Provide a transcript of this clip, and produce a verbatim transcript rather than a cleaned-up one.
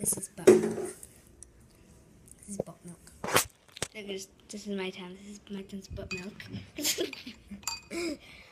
This is buttermilk. This is buttermilk. Look, this, this is my town. This is my town's buttermilk.